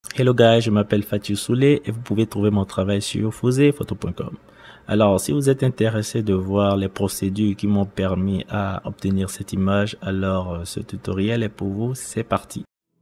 Hello guys, je m'appelle Fatou Soulé et vous pouvez trouver mon travail sur fuseephoto.com. Alors, si vous êtes intéressé de voir les procédures qui m'ont permis à obtenir cette image, alors ce tutoriel est pour vous, c'est parti.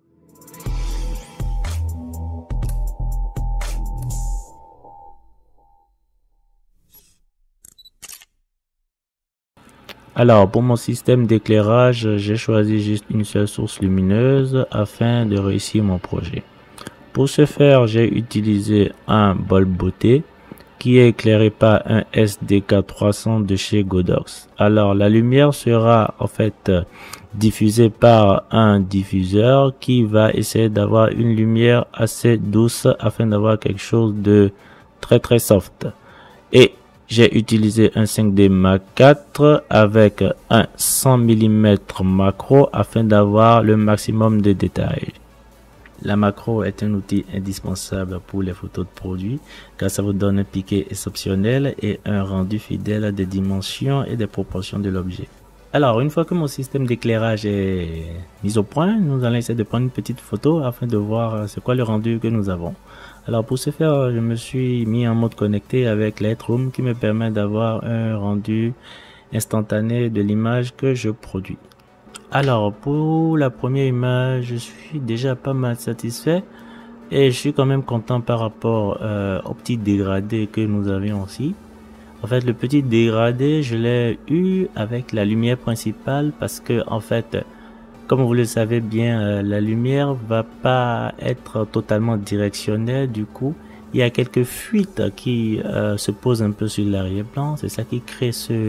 Alors, pour mon système d'éclairage, j'ai choisi juste une seule source lumineuse afin de réussir mon projet. Pour ce faire, j'ai utilisé un bulb beauté qui est éclairé par un SDK300 de chez Godox. Alors, la lumière sera en fait diffusée par un diffuseur qui va essayer d'avoir une lumière assez douce afin d'avoir quelque chose de très soft. Et j'ai utilisé un 5D Mark IV avec un 100 mm macro afin d'avoir le maximum de détails. La macro est un outil indispensable pour les photos de produits car ça vous donne un piqué exceptionnel et un rendu fidèle des dimensions et des proportions de l'objet. Alors, une fois que mon système d'éclairage est mis au point, nous allons essayer de prendre une petite photo afin de voir c'est quoi le rendu que nous avons. Alors, pour ce faire, je me suis mis en mode connecté avec Lightroom qui me permet d'avoir un rendu instantané de l'image que je produis. Alors, pour la première image, je suis déjà pas mal satisfait et je suis quand même content par rapport au petit dégradé que nous avions aussi. En fait, le petit dégradé, je l'ai eu avec la lumière principale parce que, en fait, comme vous le savez bien, la lumière va pas être totalement directionnelle. Du coup, il y a quelques fuites qui se posent un peu sur l'arrière-plan. C'est ça qui crée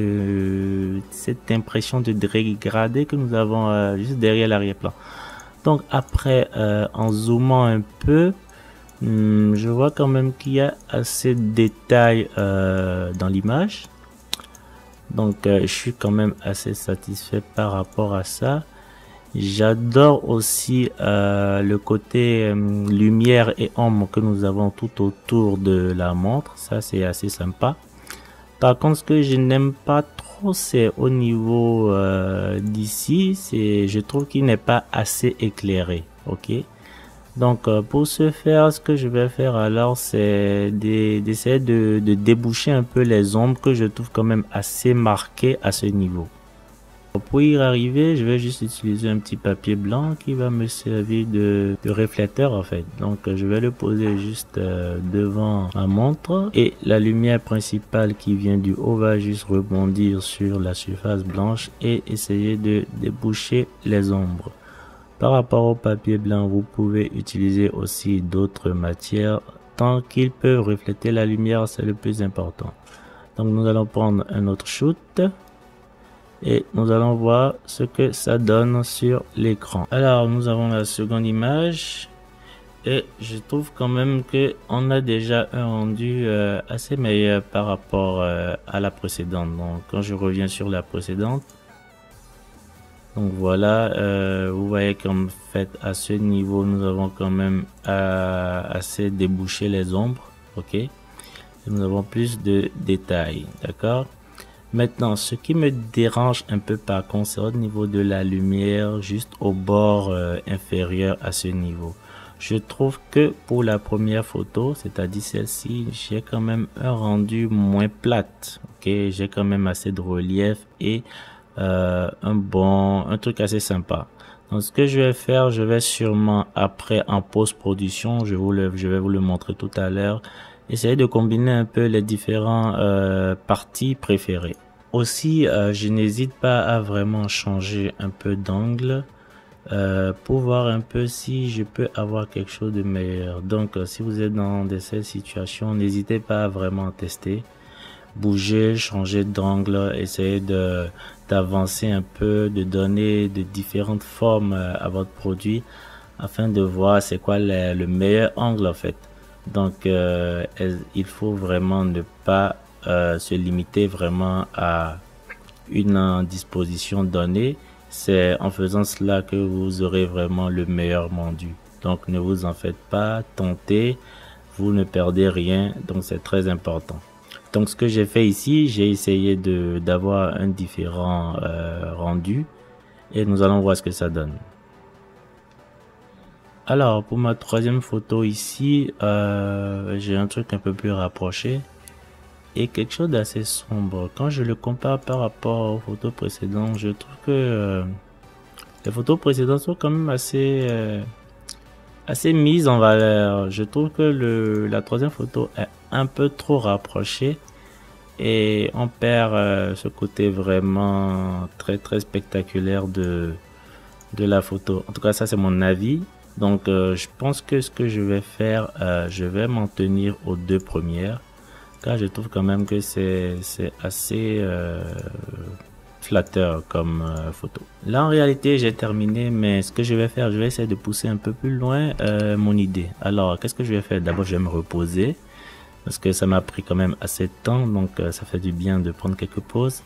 cette impression de dégradé que nous avons juste derrière l'arrière-plan. Donc après, en zoomant un peu, je vois quand même qu'il y a assez de détails dans l'image. Donc je suis quand même assez satisfait par rapport à ça. J'adore aussi le côté lumière et ombre que nous avons tout autour de la montre. Ça, c'est assez sympa. Par contre, ce que je n'aime pas trop, c'est au niveau d'ici. Je trouve qu'il n'est pas assez éclairé. Ok. Donc, pour ce faire, ce que je vais faire alors, c'est d'essayer de déboucher un peu les ombres que je trouve quand même assez marquées à ce niveau. Pour y arriver, je vais juste utiliser un petit papier blanc qui va me servir de réflecteur en fait. Donc je vais le poser juste devant ma montre et la lumière principale qui vient du haut va juste rebondir sur la surface blanche et essayer de déboucher les ombres. Par rapport au papier blanc, vous pouvez utiliser aussi d'autres matières tant qu'ils peuvent refléter la lumière, c'est le plus important. Donc nous allons prendre un autre shoot. Et nous allons voir ce que ça donne sur l'écran. Alors nous avons la seconde image et je trouve quand même que on a déjà un rendu assez meilleur par rapport à la précédente. Donc quand je reviens sur la précédente, donc voilà, vous voyez qu'en fait à ce niveau nous avons quand même assez débouché les ombres, ok, et nous avons plus de détails, d'accord. Maintenant, ce qui me dérange un peu par contre, c'est au niveau de la lumière, juste au bord inférieur à ce niveau. Je trouve que pour la première photo, c'est-à-dire celle-ci, j'ai quand même un rendu moins plate. Ok, j'ai quand même assez de relief et un truc assez sympa. Donc, ce que je vais faire, je vais sûrement après en post-production, je vais vous le montrer tout à l'heure. Essayer de combiner un peu les différents parties préférées. Aussi, je n'hésite pas à vraiment changer un peu d'angle pour voir un peu si je peux avoir quelque chose de meilleur. Donc, si vous êtes dans ces situations, n'hésitez pas à vraiment tester, bouger, changer d'angle, essayer d'avancer un peu, de donner de différentes formes à votre produit afin de voir c'est quoi le meilleur angle en fait. Donc, il faut vraiment ne pas se limiter vraiment à une disposition donnée. C'est en faisant cela que vous aurez vraiment le meilleur rendu. Donc, ne vous en faites pas, tentez, vous ne perdez rien. Donc, c'est très important. Donc, ce que j'ai fait ici, j'ai essayé d'avoir un différent rendu et nous allons voir ce que ça donne. Alors, pour ma troisième photo ici, j'ai un truc un peu plus rapproché et quelque chose d'assez sombre. Quand je le compare par rapport aux photos précédentes, je trouve que les photos précédentes sont quand même assez mises en valeur. Je trouve que la troisième photo est un peu trop rapprochée et on perd ce côté vraiment très très spectaculaire de la photo. En tout cas, ça c'est mon avis. Donc, je pense que ce que je vais faire, je vais m'en tenir aux deux premières, car je trouve quand même que c'est assez flatteur comme photo. Là, en réalité, j'ai terminé, mais ce que je vais faire, je vais essayer de pousser un peu plus loin mon idée. Alors, qu'est-ce que je vais faire? D'abord, je vais me reposer, parce que ça m'a pris quand même assez de temps, donc ça fait du bien de prendre quelques pauses.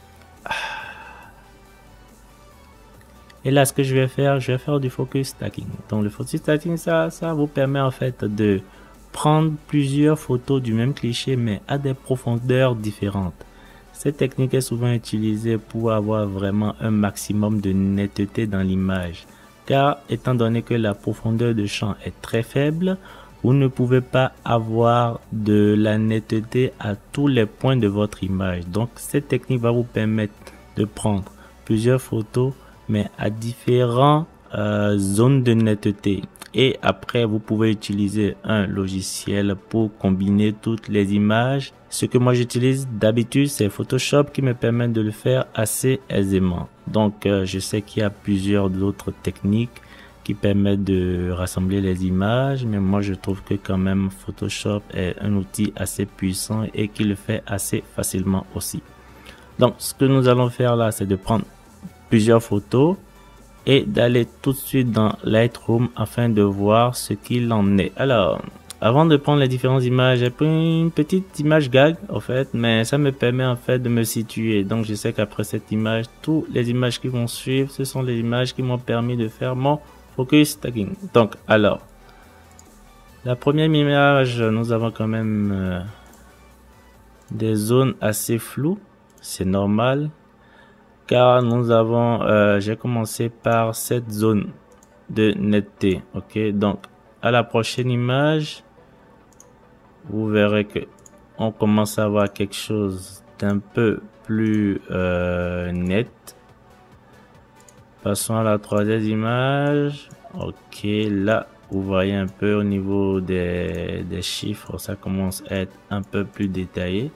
Et là, ce que je vais faire du focus stacking. Donc, le focus stacking, ça vous permet en fait de prendre plusieurs photos du même cliché, mais à des profondeurs différentes. Cette technique est souvent utilisée pour avoir vraiment un maximum de netteté dans l'image. Car, étant donné que la profondeur de champ est très faible, vous ne pouvez pas avoir de la netteté à tous les points de votre image. Donc, cette technique va vous permettre de prendre plusieurs photos mais à différentes zones de netteté. Et après, vous pouvez utiliser un logiciel pour combiner toutes les images. Ce que moi j'utilise d'habitude, c'est Photoshop qui me permet de le faire assez aisément. Donc, je sais qu'il y a plusieurs autres techniques qui permettent de rassembler les images, mais moi je trouve que quand même Photoshop est un outil assez puissant et qui le fait assez facilement aussi. Donc, ce que nous allons faire là, c'est de prendre plusieurs photos et d'aller tout de suite dans Lightroom afin de voir ce qu'il en est. Alors, avant de prendre les différentes images, j'ai pris une petite image gag en fait, mais ça me permet en fait de me situer. Donc je sais qu'après cette image, toutes les images qui vont suivre, ce sont les images qui m'ont permis de faire mon focus stacking. Donc alors, la première image, nous avons quand même des zones assez floues, c'est normal. Car nous avons, j'ai commencé par cette zone de netteté, ok. Donc à la prochaine image, vous verrez que on commence à avoir quelque chose d'un peu plus net. Passons à la troisième image, ok. Là, vous voyez un peu au niveau des chiffres, ça commence à être un peu plus détaillé.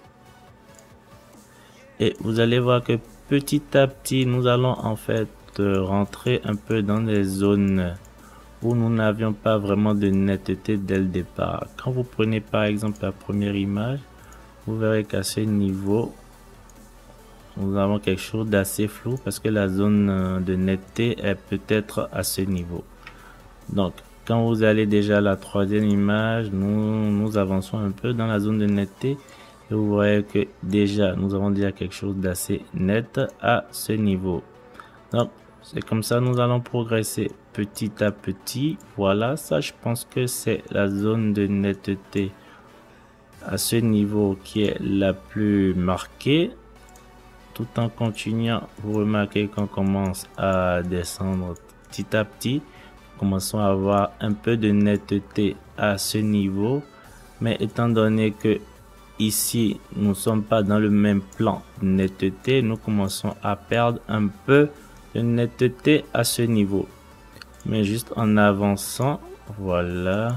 Et vous allez voir que petit à petit, nous allons en fait rentrer un peu dans des zones où nous n'avions pas vraiment de netteté dès le départ. Quand vous prenez par exemple la première image, vous verrez qu'à ce niveau, nous avons quelque chose d'assez flou parce que la zone de netteté est peut-être à ce niveau. Donc, quand vous allez déjà à la troisième image, nous avançons un peu dans la zone de netteté. Et vous voyez que déjà, nous avons déjà quelque chose d'assez net à ce niveau. Donc, c'est comme ça, nous allons progresser petit à petit. Voilà, ça, je pense que c'est la zone de netteté à ce niveau qui est la plus marquée. Tout en continuant, vous remarquez qu'on commence à descendre petit à petit. Commençons à avoir un peu de netteté à ce niveau. Mais étant donné que ici, nous ne sommes pas dans le même plan de netteté, nous commençons à perdre un peu de netteté à ce niveau. Mais juste en avançant, voilà.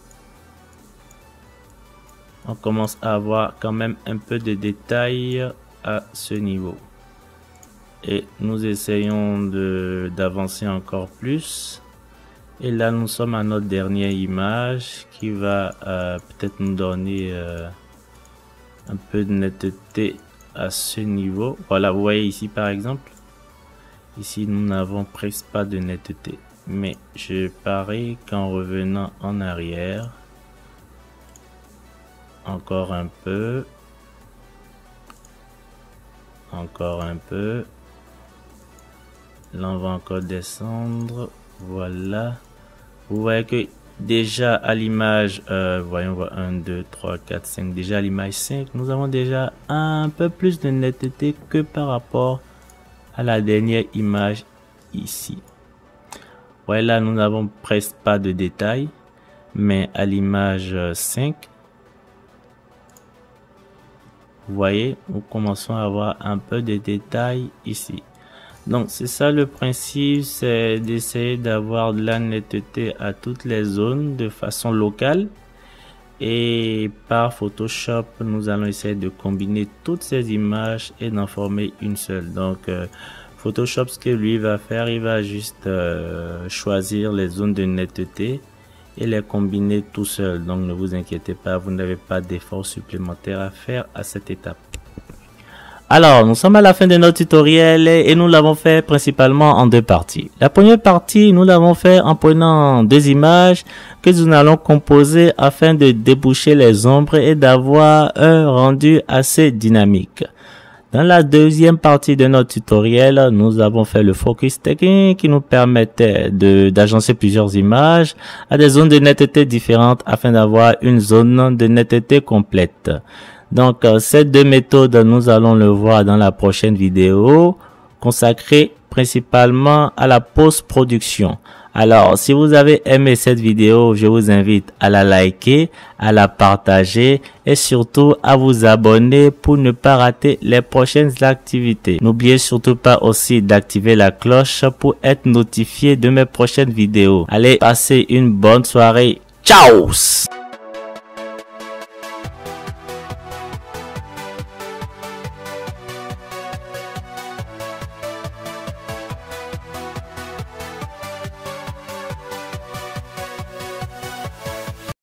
On commence à avoir quand même un peu de détails à ce niveau. Et nous essayons d'avancer encore plus. Et là, nous sommes à notre dernière image qui va peut-être nous donner un peu de netteté à ce niveau. Voilà, vous voyez ici par exemple. Ici, nous n'avons presque pas de netteté. Mais je parie qu'en revenant en arrière, encore un peu. Encore un peu. Là, on va encore descendre. Voilà. Vous voyez que déjà à l'image, voyons, on voit 1, 2, 3, 4, 5. Déjà à l'image 5, nous avons déjà un peu plus de netteté que par rapport à la dernière image ici. Voilà, nous n'avons presque pas de détails, mais à l'image 5, vous voyez, nous commençons à avoir un peu de détails ici. Donc c'est ça le principe, c'est d'essayer d'avoir de la netteté à toutes les zones de façon locale. Et par Photoshop, nous allons essayer de combiner toutes ces images et d'en former une seule. Donc Photoshop, ce que lui va faire, il va juste choisir les zones de netteté et les combiner tout seul. Donc ne vous inquiétez pas, vous n'avez pas d'effort supplémentaire à faire à cette étape. Alors, nous sommes à la fin de notre tutoriel et nous l'avons fait principalement en deux parties. La première partie, nous l'avons fait en prenant deux images que nous allons composer afin de déboucher les ombres et d'avoir un rendu assez dynamique. Dans la deuxième partie de notre tutoriel, nous avons fait le focus stacking qui nous permettait d'agencer plusieurs images à des zones de netteté différentes afin d'avoir une zone de netteté complète. Donc, ces deux méthodes, nous allons le voir dans la prochaine vidéo consacrée principalement à la post-production. Alors, si vous avez aimé cette vidéo, je vous invite à la liker, à la partager et surtout à vous abonner pour ne pas rater les prochaines activités. N'oubliez surtout pas aussi d'activer la cloche pour être notifié de mes prochaines vidéos. Allez, passez une bonne soirée. Ciao!